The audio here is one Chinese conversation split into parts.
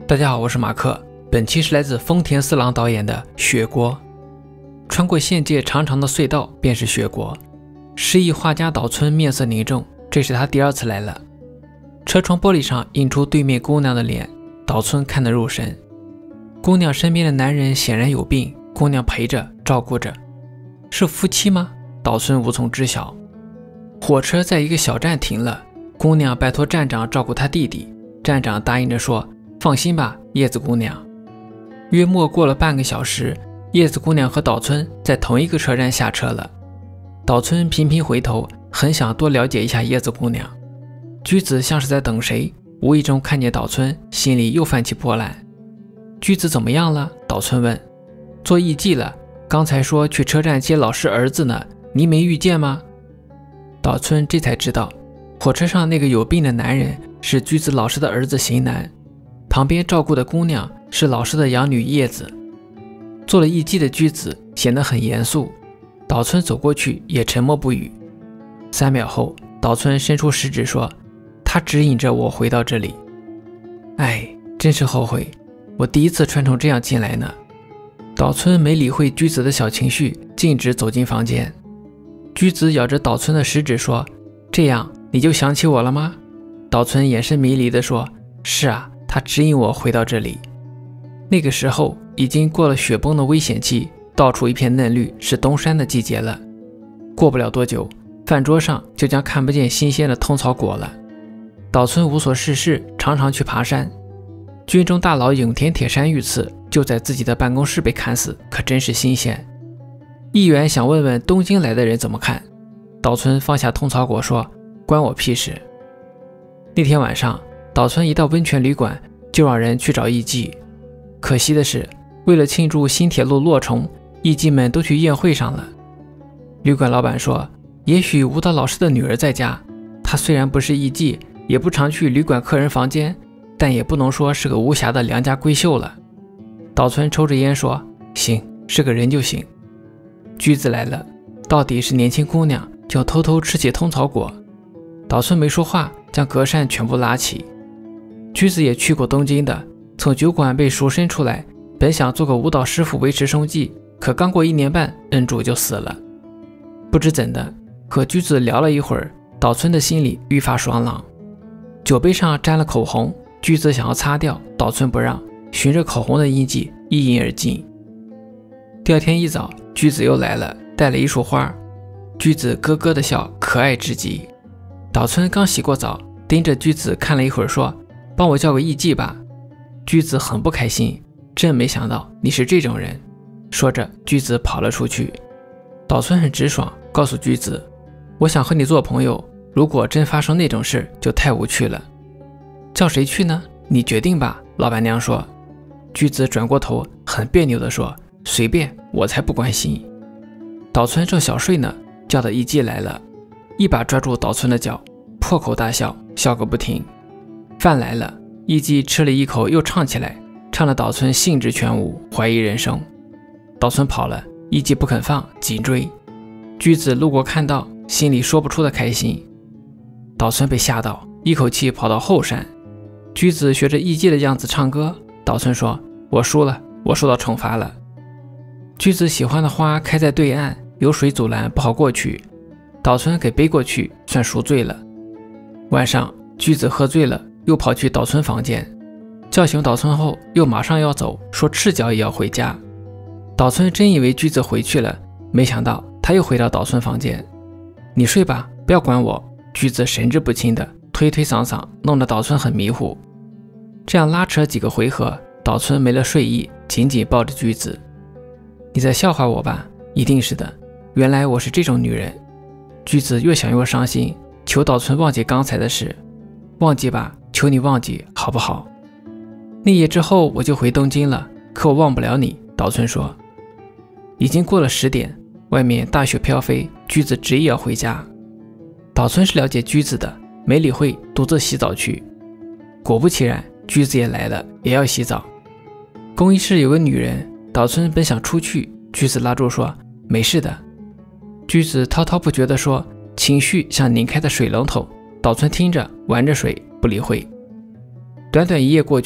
大家好，我是马克，本期是来自丰田四郎导演的《雪国》。穿过县界长长的隧道便是雪国。失忆画家岛村面色凝重，这是他第二次来了。车窗玻璃上映出对面姑娘的脸，岛村看得入神。姑娘身边的男人显然有病，姑娘陪着照顾着，是夫妻吗？岛村无从知晓。火车在一个小站停了，姑娘拜托站长照顾她弟弟，站长答应着说：“放心吧，叶子姑娘。”约莫过了半个小时，叶子姑娘和岛村在同一个车站下车了。岛村频频回头，很想多了解一下叶子姑娘。驹子像是在等谁，无意中看见岛村，心里又泛起波澜。驹子怎么样了？岛村问。做艺妓了，刚才说去车站接老师儿子呢，你没遇见吗？岛村这才知道，火车上那个有病的男人是驹子老师的儿子行男，旁边照顾的姑娘是老师的养女叶子。做了艺妓的驹子显得很严肃，岛村走过去也沉默不语。3秒后，岛村伸出食指说：“他指引着我回到这里。”哎，真是后悔，我第一次穿成这样进来呢。岛村没理会驹子的小情绪，径直走进房间。驹子咬着岛村的食指说：“这样你就想起我了吗？”岛村眼神迷离地说：“是啊，他指引我回到这里。”那个时候已经过了雪崩的危险期，到处一片嫩绿，是冬山的季节了。过不了多久，饭桌上就将看不见新鲜的通草果了。岛村无所事事，常常去爬山。军中大佬影田铁山遇刺，就在自己的办公室被砍死，可真是新鲜。议员想问问东京来的人怎么看，岛村放下通草果说：“关我屁事。”那天晚上，岛村一到温泉旅馆就让人去找艺妓。可惜的是，为了庆祝新铁路落成，艺妓们都去宴会上了。旅馆老板说，也许舞蹈老师的女儿在家，她虽然不是艺妓，也不常去旅馆客人房间，但也不能说是个无瑕的良家闺秀了。岛村抽着烟说：“行，是个人就行。”驹子来了，到底是年轻姑娘，就偷偷吃起通草果。岛村没说话，将隔扇全部拉起。驹子也去过东京的，从酒馆被赎身出来，本想做个舞蹈师傅维持生计，可刚过1年半，恩主就死了。不知怎的，和驹子聊了一会儿，岛村的心里愈发爽朗。酒杯上沾了口红，驹子想要擦掉，岛村不让，循着口红的印记一饮而尽。第二天一早，驹子又来了，带了一束花。驹子咯咯的笑，可爱至极。岛村刚洗过澡，盯着驹子看了一会儿，说：“帮我叫个艺妓吧。”驹子很不开心，真没想到你是这种人。说着，驹子跑了出去。岛村很直爽，告诉驹子：“我想和你做朋友，如果真发生那种事，就太无趣了。”叫谁去呢？你决定吧，老板娘说。驹子转过头，很别扭地说：“随便，我才不关心。”岛村正小睡呢，叫的艺妓来了，一把抓住岛村的脚，破口大笑，笑个不停。饭来了，艺妓吃了一口又唱起来，唱得岛村兴致全无，怀疑人生。岛村跑了，艺妓不肯放，紧追。驹子路过看到，心里说不出的开心。岛村被吓到，一口气跑到后山。驹子学着艺妓的样子唱歌，岛村说：“我输了，我受到惩罚了。”驹子喜欢的花开在对岸，有水阻拦，不好过去。岛村给背过去，算赎罪了。晚上，驹子喝醉了，又跑去岛村房间，叫醒岛村后，又马上要走，说赤脚也要回家。岛村真以为驹子回去了，没想到他又回到岛村房间。“你睡吧，不要管我。”驹子神志不清的推推搡搡，弄得岛村很迷糊。这样拉扯几个回合，岛村没了睡意，紧紧抱着驹子。“你在笑话我吧？”“一定是的，原来我是这种女人。”驹子越想越伤心，求岛村忘记刚才的事。“忘记吧，求你忘记好不好？”“那夜之后我就回东京了，可我忘不了你。”岛村说。已经过了10点，外面大雪飘飞，驹子执意要回家。岛村是了解驹子的，没理会，独自洗澡去。果不其然，驹子也来了，也要洗澡。更衣室有个女人，岛村本想出去，驹子拉住说：“没事的。”驹子滔滔不绝地说，情绪像拧开的水龙头。岛村听着，玩着水，不理会。短短一夜过去，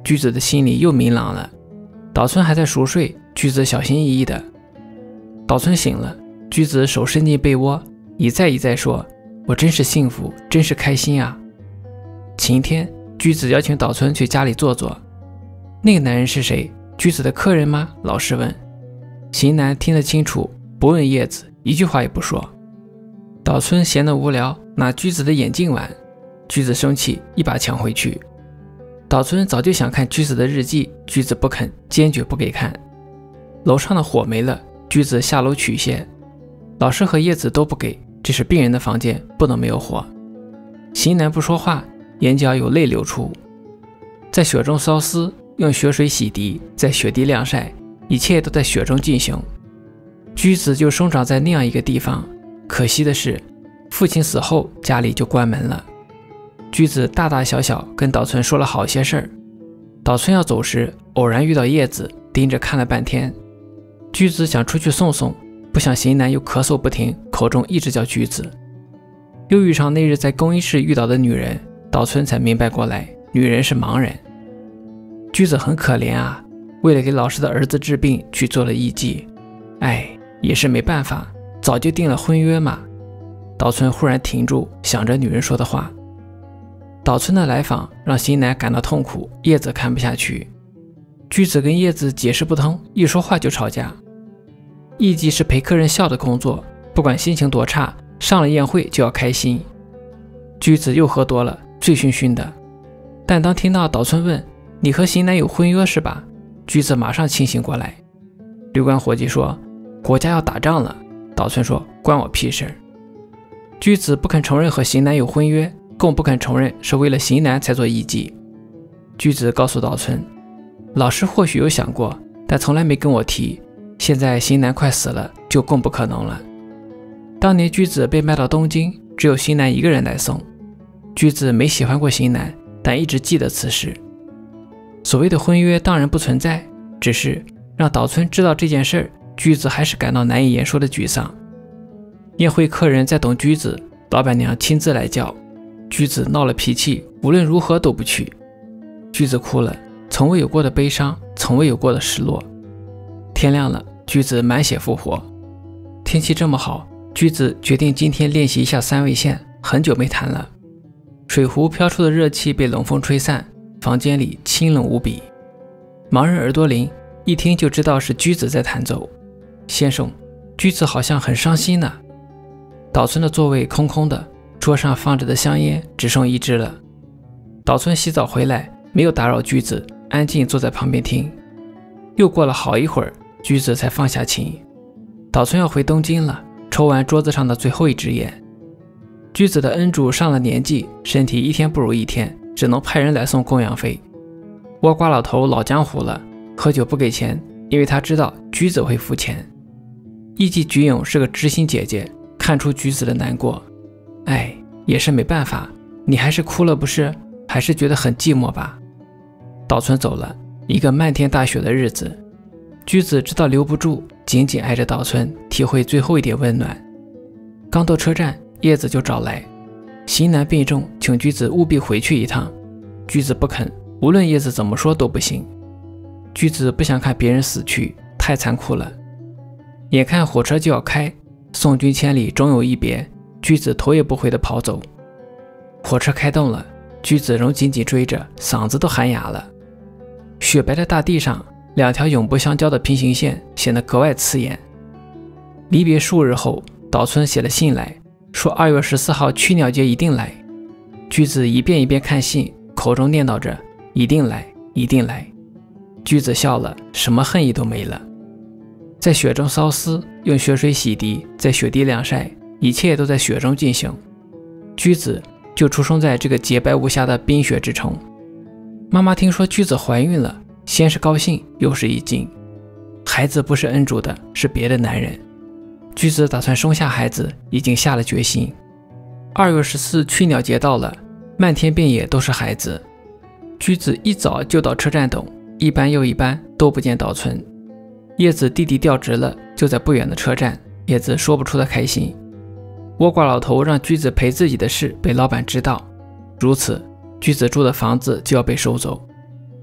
驹子的心里又明朗了。岛村还在熟睡，驹子小心翼翼的。岛村醒了，驹子手伸进被窝，一再一再说：“我真是幸福，真是开心啊。”晴天，驹子邀请岛村去家里坐坐。那个男人是谁？驹子的客人吗？老师问。型男听得清楚，不问叶子，一句话也不说。岛村闲得无聊，拿驹子的眼镜玩。驹子生气，一把抢回去。岛村早就想看驹子的日记，驹子不肯，坚决不给看。楼上的火没了，驹子下楼取些。老师和叶子都不给，这是病人的房间，不能没有火。型男不说话，眼角有泪流出。在雪中缫丝，用雪水洗涤，在雪地晾晒，一切都在雪中进行。驹子就生长在那样一个地方，可惜的是，父亲死后家里就关门了。驹子大大小小跟岛村说了好些事儿。岛村要走时，偶然遇到叶子，盯着看了半天。驹子想出去送送，不想型男又咳嗽不停，口中一直叫驹子。又遇上那日在更衣室遇到的女人，岛村才明白过来，女人是盲人。驹子很可怜啊，为了给老师的儿子治病去做了艺妓，也是没办法，早就定了婚约嘛。岛村忽然停住，想着女人说的话。岛村的来访让型男感到痛苦，叶子看不下去。驹子跟叶子解释不通，一说话就吵架。艺妓是陪客人笑的工作，不管心情多差，上了宴会就要开心。驹子又喝多了，醉醺醺的。但当听到岛村问：“你和型男有婚约是吧？”驹子马上清醒过来。旅馆伙计说：“国家要打仗了。”岛村说：“关我屁事。”驹子不肯承认和型男有婚约，更不肯承认是为了型男才做艺妓。驹子告诉岛村：“老师或许有想过，但从来没跟我提。现在型男快死了，就更不可能了。”当年驹子被卖到东京，只有型男一个人来送。驹子没喜欢过型男，但一直记得此事。所谓的婚约当然不存在，只是让岛村知道这件事，驹子还是感到难以言说的沮丧。宴会客人在等驹子，老板娘亲自来叫。驹子闹了脾气，无论如何都不去。驹子哭了，从未有过的悲伤，从未有过的失落。天亮了，驹子满血复活。天气这么好，驹子决定今天练习一下三味线，很久没弹了。水壶飘出的热气被冷风吹散，房间里清冷无比。盲人耳朵灵，一听就知道是驹子在弹奏。先生，驹子好像很伤心呢。岛村的座位空空的，桌上放着的香烟只剩一支了。岛村洗澡回来，没有打扰驹子，安静坐在旁边听。又过了好一会儿，驹子才放下琴。岛村要回东京了，抽完桌子上的最后一支烟。驹子的恩主上了年纪，身体一天不如一天，只能派人来送供养费。倭瓜老头老江湖了，喝酒不给钱，因为他知道驹子会付钱。艺妓菊影是个知心姐姐，看出驹子的难过。也是没办法，你还是哭了不是？还是觉得很寂寞吧？岛村走了，一个漫天大雪的日子，驹子知道留不住，紧紧挨着岛村，体会最后一点温暖。刚到车站，叶子就找来，型男病重，请驹子务必回去一趟。驹子不肯，无论叶子怎么说都不行。驹子不想看别人死去，太残酷了。眼看火车就要开，送君千里终有一别，驹子头也不回地跑走。火车开动了，驹子仍紧紧追着，嗓子都喊哑了。雪白的大地上，两条永不相交的平行线显得格外刺眼。离别数日后，岛村写了信来，说2月14号曲鸟节一定来。驹子一遍一遍看信，口中念叨着一定来，一定来。驹子笑了，什么恨意都没了。在雪中缫丝，用雪水洗涤，在雪地晾晒，一切都在雪中进行。驹子就出生在这个洁白无瑕的冰雪之城。妈妈听说驹子怀孕了，先是高兴，又是一惊。孩子不是恩主的，是别的男人。驹子打算生下孩子，已经下了决心。2月14曲鸟节到了，漫天遍野都是孩子。驹子一早就到车站等，一班又一班都不见岛村。叶子弟弟调职了，就在不远的车站，叶子说不出的开心。倭瓜老头让驹子陪自己的事被老板知道，如此驹子住的房子就要被收走。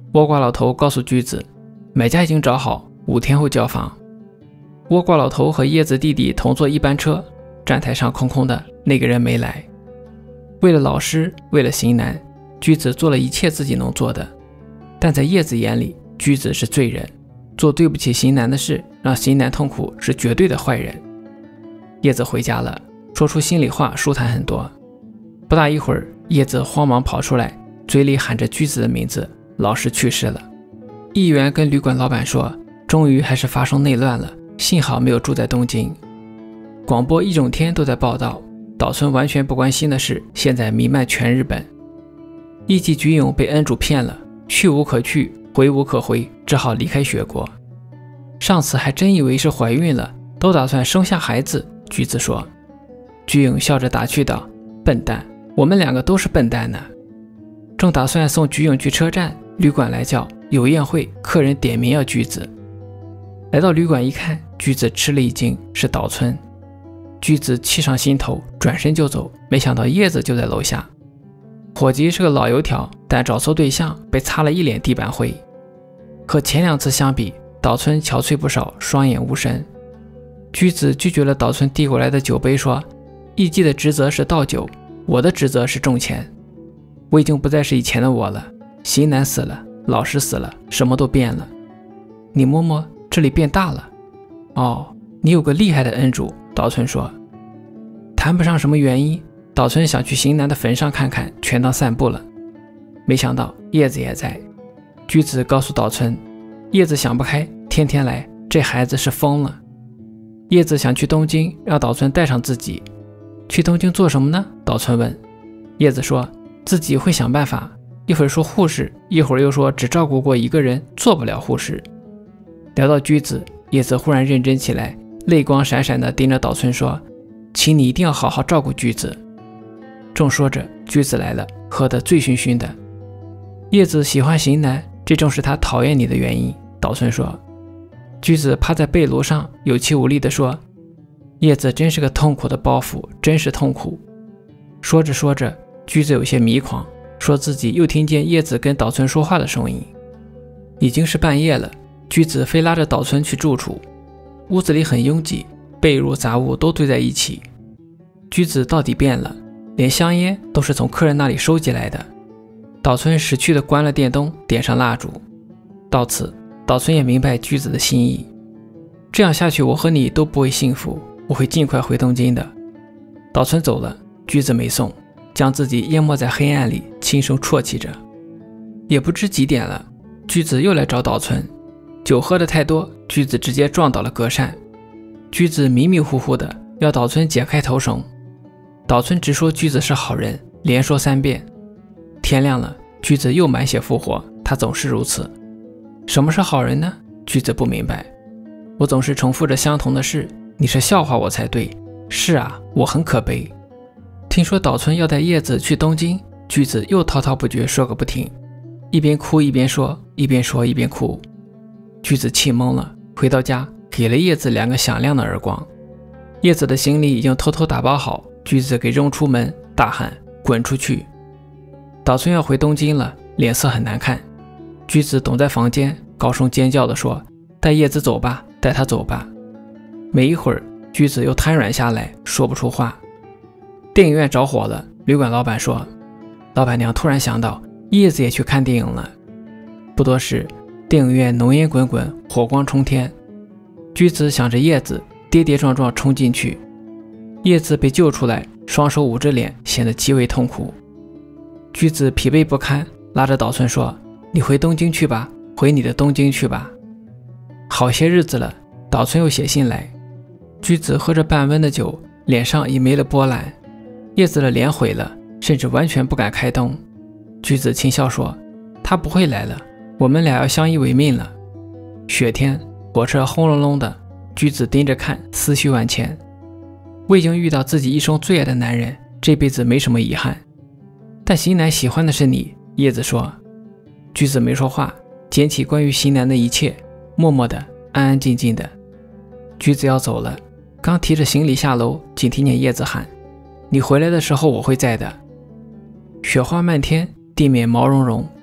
倭瓜老头告诉驹子，买家已经找好，5天后交房。倭瓜老头和叶子弟弟同坐一班车，站台上空空的，那个人没来。为了老师，为了型男，驹子做了一切自己能做的，但在叶子眼里，驹子是罪人，做对不起型男的事，让型男痛苦，是绝对的坏人。叶子回家了，说出心里话，舒坦很多。不大一会儿，叶子慌忙跑出来，嘴里喊着驹子的名字，老师去世了。议员跟旅馆老板说，终于还是发生内乱了，幸好没有住在东京。广播一整天都在报道，岛村完全不关心的事，现在弥漫全日本。艺伎菊影被恩主骗了，去无可去，回无可回，只好离开雪国。上次还真以为是怀孕了，都打算生下孩子，菊子说。菊影笑着打趣道，笨蛋，我们2个都是笨蛋呢。正打算送菊影去车站，旅馆来叫有宴会，客人点名要菊子。来到旅馆一看，菊子吃了一惊，是岛村。菊子气上心头，转身就走，没想到叶子就在楼下。伙计是个老油条，但找错对象，被擦了一脸地板灰。和前2次相比，岛村憔悴不少，双眼无神。菊子拒绝了岛村递过来的酒杯，说，艺伎的职责是倒酒，我的职责是挣钱。我已经不再是以前的我了，型男死了，老师死了，什么都变了。你摸摸，这里变大了。哦，你有个厉害的恩主，岛村说。谈不上什么原因，岛村想去型男的坟上看看，全当散步了。没想到叶子也在。菊子告诉岛村，叶子想不开，天天来，这孩子是疯了。叶子想去东京，让岛村带上自己。去东京做什么呢？岛村问。叶子说自己会想办法，一会儿说护士，一会儿又说只照顾过一个人，做不了护士。聊到菊子，叶子忽然认真起来，泪光闪闪地盯着岛村说，请你一定要好好照顾菊子。正说着，菊子来了，喝得醉醺醺的。叶子喜欢型男，这正是他讨厌你的原因，岛村说。菊子趴在被炉上，有气无力地说，叶子真是个痛苦的包袱，真是痛苦。说着说着，菊子有些迷狂，说自己又听见叶子跟岛村说话的声音。已经是半夜了，菊子非拉着岛村去住处。屋子里很拥挤，被褥杂物都堆在一起。菊子到底变了，连香烟都是从客人那里收集来的。岛村识趣地关了电灯，点上蜡烛。到此，岛村也明白菊子的心意。这样下去，我和你都不会幸福，我会尽快回东京的。岛村走了，菊子没送，将自己淹没在黑暗里，轻声啜泣着。也不知几点了，菊子又来找岛村。酒喝得太多，菊子直接撞倒了隔扇。菊子迷迷糊糊的要岛村解开头绳，岛村只说菊子是好人，连说3遍。天亮了，菊子又满血复活，他总是如此。什么是好人呢？菊子不明白。我总是重复着相同的事，你是笑话我才对。是啊，我很可悲。听说岛村要带叶子去东京，菊子又滔滔不绝说个不停，一边哭一边说，一边说一边哭。菊子气懵了，回到家给了叶子2个响亮的耳光。叶子的行李已经偷偷打包好，菊子给扔出门，大喊滚出去。岛村要回东京了，脸色很难看。菊子躲在房间，高声尖叫地说，带叶子走吧，带她走吧。没一会儿，菊子又瘫软下来，说不出话。电影院着火了，旅馆老板说，老板娘突然想到叶子也去看电影了。不多时，电影院浓烟滚滚，火光冲天。菊子想着叶子，跌跌撞撞冲进去。叶子被救出来，双手捂着脸，显得极为痛苦。菊子疲惫不堪，拉着岛村说，你回东京去吧，回你的东京去吧。好些日子了，岛村又写信来。菊子喝着半温的酒，脸上已没了波澜。叶子的脸毁了，甚至完全不敢开灯。菊子轻笑说，他不会来了，我们俩要相依为命了。雪天，火车轰隆隆的，菊子盯着看，思绪万千。我已经遇到自己一生最爱的男人，这辈子没什么遗憾。但型男喜欢的是你，叶子说。菊子没说话，捡起关于型男的一切，默默的，安安静静的。菊子要走了，刚提着行李下楼，仅听见叶子喊，你回来的时候我会在的。雪花漫天，地面毛茸茸，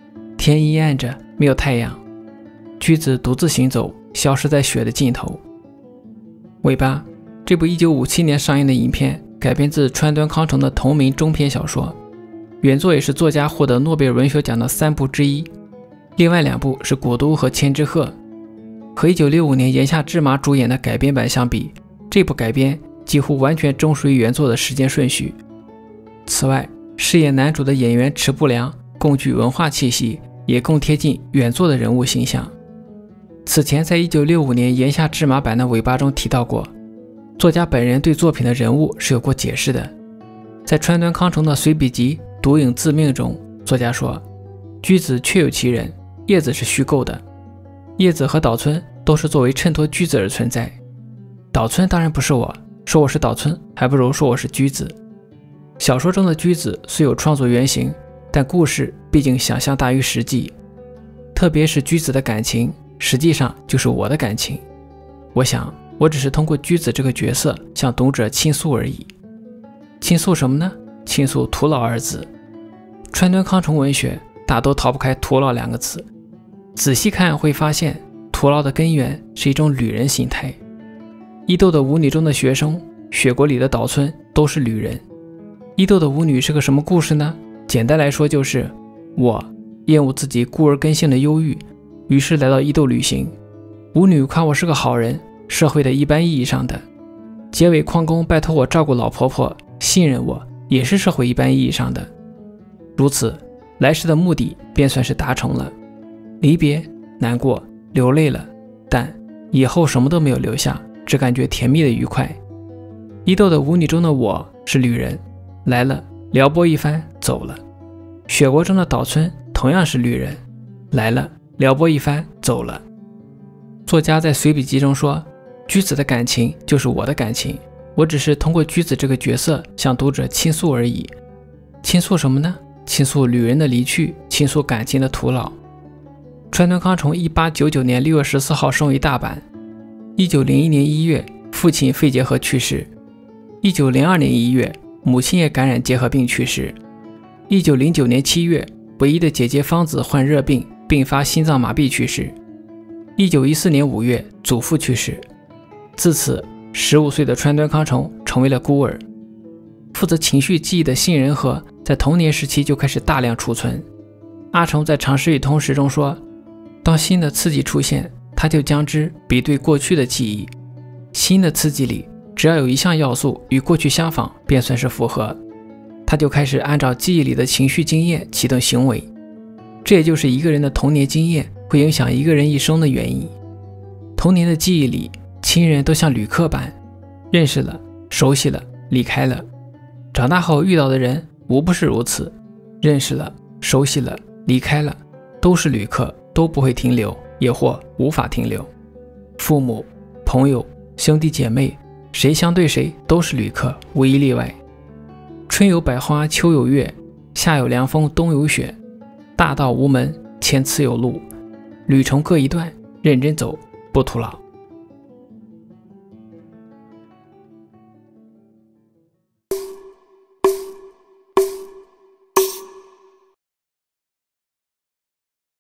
天阴暗着，没有太阳，驹子独自行走，消失在雪的尽头。尾巴，这部1957年上映的影片改编自川端康成的同名中篇小说，原作也是作家获得诺贝尔文学奖的3部之一，另外2部是古都和千之鹤。和1965年岩下智马主演的改编版相比，这部改编几乎完全忠属于原作的时间顺序。此外，饰演男主的演员池部良更具文化气息，也更贴近原作的人物形象。此前在1965年岩下智马版的尾巴中提到过，作家本人对作品的人物是有过解释的。在川端康成的随笔集《独影自命》中，作家说，驹子确有其人，叶子是虚构的，叶子和岛村都是作为衬托驹子而存在。岛村当然不是我，说我是岛村，还不如说我是驹子。小说中的驹子虽有创作原型，但故事毕竟想象大于实际，特别是驹子的感情，实际上就是我的感情。我想，我只是通过驹子这个角色向读者倾诉而已。倾诉什么呢？倾诉徒劳二字。川端康成文学大都逃不开徒劳2个字，仔细看会发现，徒劳的根源是一种旅人心态。伊豆的舞女中的学生，雪国里的岛村都是旅人。伊豆的舞女是个什么故事呢？简单来说就是，我厌恶自己孤儿根性的忧郁，于是来到伊豆旅行。舞女夸我是个好人，社会的一般意义上的。结尾矿工拜托我照顾老婆婆，信任我，也是社会一般意义上的。如此，来时的目的便算是达成了。离别，难过，流泪了，但以后什么都没有留下，只感觉甜蜜的愉快。伊豆的舞女中的我是旅人，来了，撩拨一番，走了。雪国中的岛村同样是旅人，来了，撩拨一番，走了。作家在随笔集中说，驹子的感情就是我的感情，我只是通过驹子这个角色向读者倾诉而已。倾诉什么呢？倾诉旅人的离去，倾诉感情的徒劳。川端康成1899年6月14号生于大阪，1901年1月父亲肺结核去世，1902年1月母亲也感染结核病去世，1909年7月唯一的姐姐芳子患热病并发心脏麻痹去世，1914年5月祖父去世。自此15岁的川端康成成为了孤儿。负责情绪记忆的杏仁核在童年时期就开始大量储存。阿成在《常识与通识》中说，当新的刺激出现，他就将之比对过去的记忆。新的刺激里，只要有一项要素与过去相仿，便算是符合。他就开始按照记忆里的情绪经验启动行为。这也就是一个人的童年经验会影响一个人一生的原因。童年的记忆里，亲人都像旅客般，认识了，熟悉了，离开了。长大后遇到的人无不是如此，认识了，熟悉了，离开了，都是旅客，都不会停留，也或无法停留。父母、朋友、兄弟姐妹，谁相对谁都是旅客，无一例外。春有百花，秋有月，夏有凉风，冬有雪。大道无门，千次有路，旅程各一段，认真走，不徒劳。